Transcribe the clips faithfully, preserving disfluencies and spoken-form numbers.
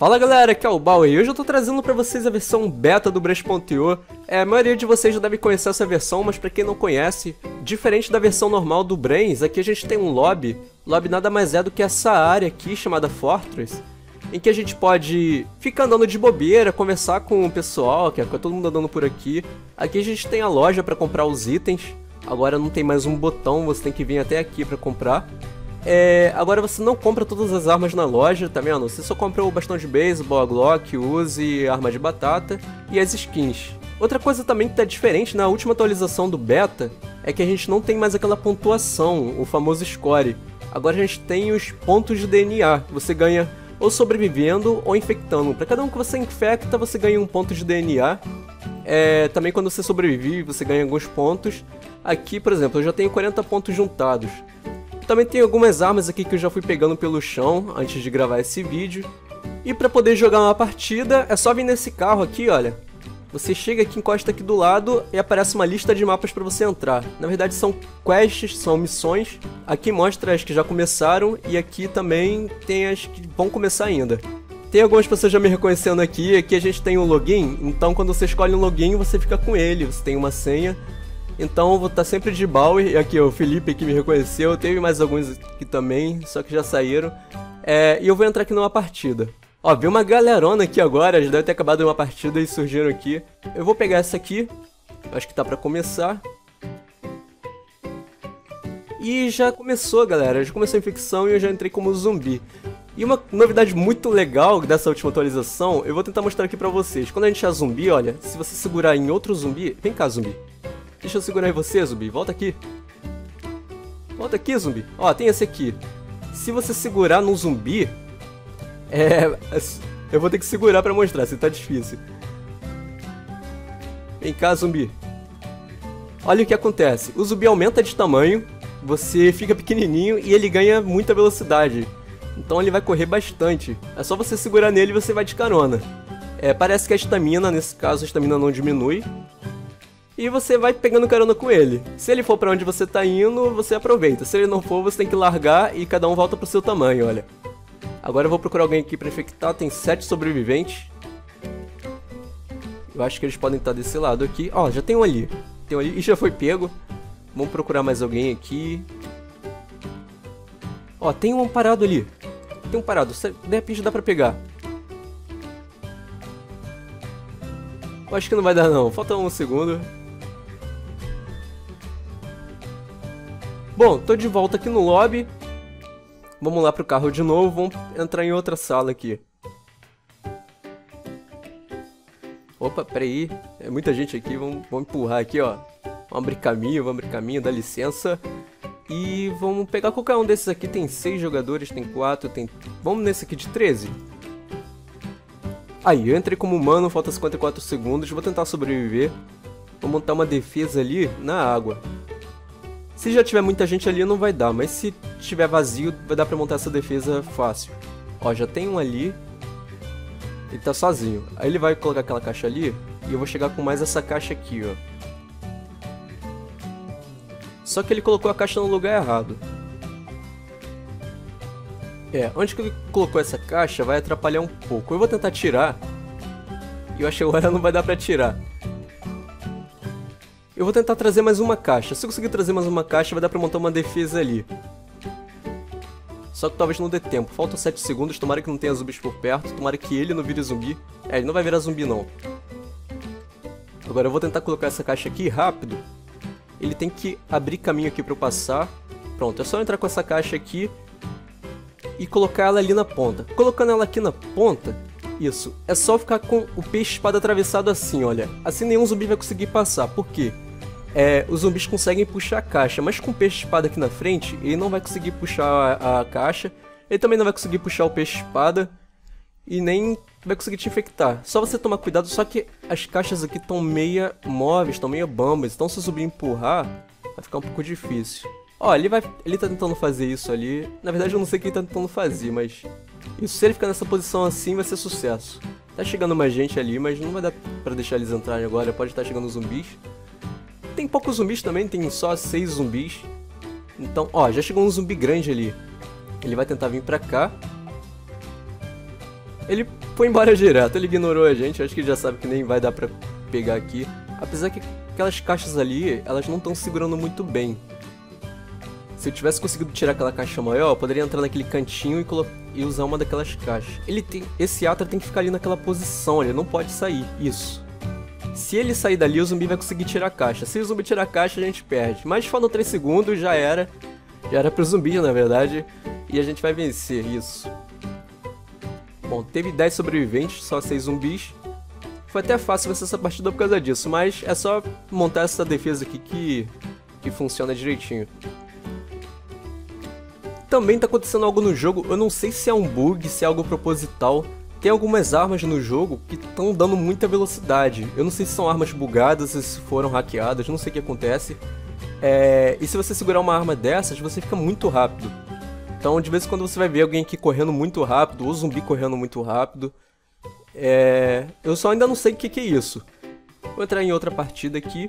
Fala galera, aqui é o Bauer e hoje eu tô trazendo pra vocês a versão beta do Brave ponto i o. É, a maioria de vocês já deve conhecer essa versão, mas pra quem não conhece, diferente da versão normal do Brains, aqui a gente tem um lobby. Lobby nada mais é do que essa área aqui chamada Fortress, em que a gente pode ficar andando de bobeira, conversar com o pessoal, que é todo mundo andando por aqui. Aqui a gente tem a loja pra comprar os itens, agora não tem mais um botão, você tem que vir até aqui pra comprar. É, agora você não compra todas as armas na loja, tá vendo? Você só compra o bastão de beisebol, a Glock, Uzi, arma de batata e as skins. Outra coisa também que tá diferente na última atualização do beta é que a gente não tem mais aquela pontuação, o famoso score. Agora a gente tem os pontos de D N A, você ganha ou sobrevivendo ou infectando. Para cada um que você infecta, você ganha um ponto de D N A. É, também quando você sobrevive, você ganha alguns pontos. Aqui, por exemplo, eu já tenho quarenta pontos juntados. Também tem algumas armas aqui que eu já fui pegando pelo chão antes de gravar esse vídeo. E para poder jogar uma partida, é só vir nesse carro aqui, olha. Você chega aqui, encosta aqui do lado e aparece uma lista de mapas para você entrar. Na verdade são quests, são missões. Aqui mostra as que já começaram e aqui também tem as que vão começar ainda. Tem algumas pessoas já me reconhecendo aqui. Aqui a gente tem um login, então quando você escolhe um login você fica com ele, você tem uma senha. Então eu vou estar sempre de Bauer, e aqui o Felipe que me reconheceu, teve mais alguns aqui também, só que já saíram. É, e eu vou entrar aqui numa partida. Ó, vi uma galerona aqui agora, já deve ter acabado uma partida e surgiram aqui. Eu vou pegar essa aqui, acho que tá pra começar. E já começou, galera, já começou a infecção e eu já entrei como zumbi. E uma novidade muito legal dessa última atualização, eu vou tentar mostrar aqui pra vocês. Quando a gente é zumbi, olha, se você segurar em outro zumbi... Vem cá, zumbi. Deixa eu segurar em você, zumbi. Volta aqui. Volta aqui, zumbi. Ó, tem esse aqui. Se você segurar no zumbi... É... Eu vou ter que segurar pra mostrar, se tá difícil. Vem cá, zumbi. Olha o que acontece. O zumbi aumenta de tamanho, você fica pequenininho e ele ganha muita velocidade. Então ele vai correr bastante. É só você segurar nele e você vai de carona. É, parece que a estamina, nesse caso a estamina não diminui. E você vai pegando carona com ele. Se ele for pra onde você tá indo, você aproveita. Se ele não for, você tem que largar e cada um volta pro seu tamanho, olha. Agora eu vou procurar alguém aqui pra infectar. Tem sete sobreviventes. Eu acho que eles podem estar desse lado aqui. Ó, já tem um ali. Tem um ali e já foi pego. Vamos procurar mais alguém aqui. Ó, tem um parado ali. Tem um parado. De repente dá pra pegar. Eu acho que não vai dar não. Falta um segundo. Bom, tô de volta aqui no lobby. Vamos lá pro carro de novo, vamos entrar em outra sala aqui. Opa, peraí, é muita gente aqui, vamos, vamos empurrar aqui, ó. Vamos abrir caminho, vamos abrir caminho, dá licença. E vamos pegar qualquer um desses aqui, tem seis jogadores, tem quatro, tem... Vamos nesse aqui de treze. Aí, eu entrei como humano, falta cinquenta e quatro segundos, vou tentar sobreviver. Vou montar uma defesa ali na água. Se já tiver muita gente ali não vai dar, mas se tiver vazio vai dar pra montar essa defesa fácil. Ó, já tem um ali. Ele tá sozinho. Aí ele vai colocar aquela caixa ali e eu vou chegar com mais essa caixa aqui, ó. Só que ele colocou a caixa no lugar errado. É, onde que ele colocou essa caixa vai atrapalhar um pouco. Eu vou tentar tirar. E eu acho que agora não vai dar pra tirar. Eu vou tentar trazer mais uma caixa. Se eu conseguir trazer mais uma caixa, vai dar pra montar uma defesa ali. Só que talvez não dê tempo. Faltam sete segundos, tomara que não tenha zumbis por perto. Tomara que ele não vire zumbi. É, ele não vai virar zumbi não. Agora eu vou tentar colocar essa caixa aqui rápido. Ele tem que abrir caminho aqui pra eu passar. Pronto, é só entrar com essa caixa aqui e colocar ela ali na ponta. Colocando ela aqui na ponta, isso, é só ficar com o peixe-espada atravessado assim, olha. Assim nenhum zumbi vai conseguir passar, por quê? É, os zumbis conseguem puxar a caixa, mas com o peixe-espada aqui na frente, ele não vai conseguir puxar a, a caixa. Ele também não vai conseguir puxar o peixe-espada e nem vai conseguir te infectar. Só você tomar cuidado, só que as caixas aqui estão meia móveis, estão meia bambas, então se o zumbi empurrar, vai ficar um pouco difícil. Ó, ele vai, ele tá tentando fazer isso ali. Na verdade eu não sei o que ele tá tentando fazer, mas... Isso, se ele ficar nessa posição assim, vai ser sucesso. Tá chegando mais gente ali, mas não vai dar pra deixar eles entrarem agora. Pode estar chegando zumbis. Tem poucos zumbis também, tem só seis zumbis. Então, ó, já chegou um zumbi grande ali. Ele vai tentar vir pra cá. Ele foi embora direto, ele ignorou a gente, acho que ele já sabe que nem vai dar pra pegar aqui. Apesar que aquelas caixas ali, elas não estão segurando muito bem. Se eu tivesse conseguido tirar aquela caixa maior, eu poderia entrar naquele cantinho e, e usar uma daquelas caixas. Ele tem, esse Atra tem que ficar ali naquela posição, ele não pode sair, isso. Se ele sair dali, o zumbi vai conseguir tirar a caixa. Se o zumbi tirar a caixa, a gente perde. Mas faltam três segundos, já era. Já era pro zumbi, na verdade. E a gente vai vencer, isso. Bom, teve dez sobreviventes, só seis zumbis. Foi até fácil vencer essa partida por causa disso, mas é só montar essa defesa aqui que, que funciona direitinho. Também tá acontecendo algo no jogo, eu não sei se é um bug, se é algo proposital. Tem algumas armas no jogo que estão dando muita velocidade. Eu não sei se são armas bugadas, se foram hackeadas, não sei o que acontece. É... E se você segurar uma arma dessas, você fica muito rápido. Então de vez em quando você vai ver alguém aqui correndo muito rápido, ou zumbi correndo muito rápido. É... Eu só ainda não sei o que, que é isso. Vou entrar em outra partida aqui.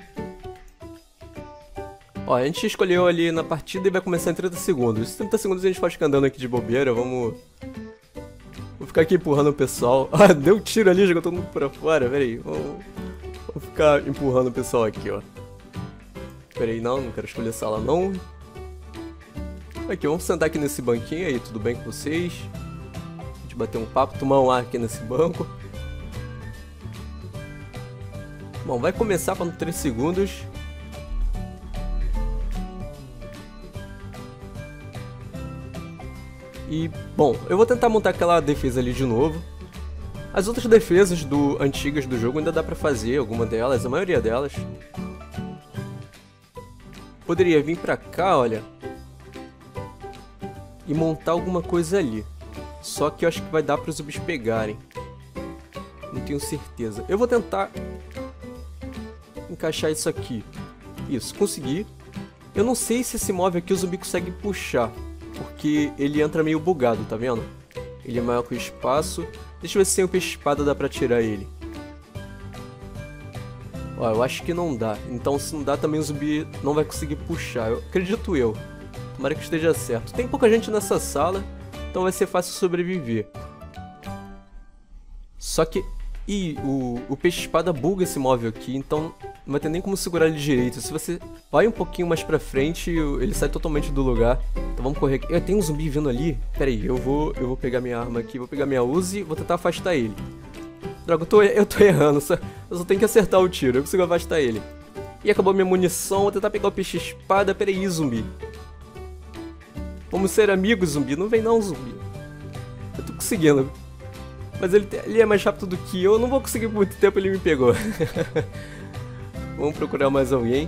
Ó, a gente escolheu ali na partida e vai começar em trinta segundos. Esses trinta segundos a gente pode ficar andando aqui de bobeira, vamos... Vou ficar aqui empurrando o pessoal. Ah, deu um tiro ali, jogou todo mundo pra fora, peraí. Vamos... Vou ficar empurrando o pessoal aqui, ó. Peraí, não, não quero escolher sala não. Aqui, vamos sentar aqui nesse banquinho aí, tudo bem com vocês? A gente bater um papo, tomar um ar aqui nesse banco. Bom, vai começar faltando três segundos. E, bom, eu vou tentar montar aquela defesa ali de novo. As outras defesas do, antigas do jogo ainda dá pra fazer, alguma delas, a maioria delas. Poderia vir pra cá, olha, e montar alguma coisa ali. Só que eu acho que vai dar para os zumbis pegarem. Não tenho certeza. Eu vou tentar encaixar isso aqui. Isso, consegui. Eu não sei se esse móvel aqui o zumbi consegue puxar, porque ele entra meio bugado, tá vendo? Ele é maior que o espaço. Deixa eu ver se sem o peixe-espada dá pra tirar ele. Ó, eu acho que não dá. Então se não dá também o zumbi não vai conseguir puxar. Eu acredito eu. Tomara que esteja certo. Tem pouca gente nessa sala, então vai ser fácil sobreviver. Só que... Ih, o, o peixe-espada buga esse móvel aqui, então não vai ter nem como segurar ele direito. Se você vai um pouquinho mais pra frente, ele sai totalmente do lugar. Então vamos correr aqui. Eu tenho um zumbi vindo ali. Pera aí, eu vou, eu vou pegar minha arma aqui, vou pegar minha Uzi e vou tentar afastar ele. Droga, eu tô, eu tô errando, só, eu só tenho que acertar o tiro, eu consigo afastar ele. E acabou minha munição, vou tentar pegar o peixe-espada. Pera aí, zumbi. Vamos ser amigos, zumbi. Não vem não, zumbi. Eu tô conseguindo. Mas ele, ele é mais rápido do que eu, eu não vou conseguir por muito tempo, ele me pegou. Vamos procurar mais alguém.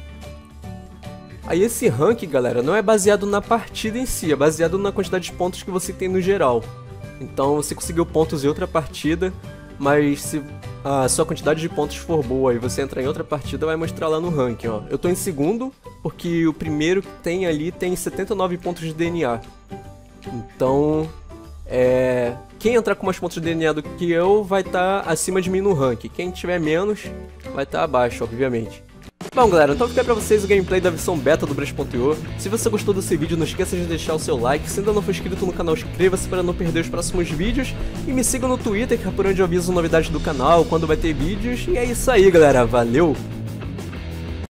Aí esse rank, galera, não é baseado na partida em si, é baseado na quantidade de pontos que você tem no geral. Então você conseguiu pontos em outra partida, mas se a sua quantidade de pontos for boa e você entrar em outra partida, vai mostrar lá no ranking, ó. Eu tô em segundo, porque o primeiro que tem ali tem setenta e nove pontos de D N A. Então... É... Quem entrar com mais pontos de D N A do que eu vai estar tá acima de mim no ranking. Quem tiver menos vai estar tá abaixo, obviamente. Bom, galera, então fica aí pra vocês o gameplay da versão beta do Brace ponto i o. Se você gostou desse vídeo, não esqueça de deixar o seu like. Se ainda não for inscrito no canal, inscreva-se para não perder os próximos vídeos. E me siga no Twitter, que é por onde eu aviso novidades do canal, quando vai ter vídeos. E é isso aí, galera. Valeu!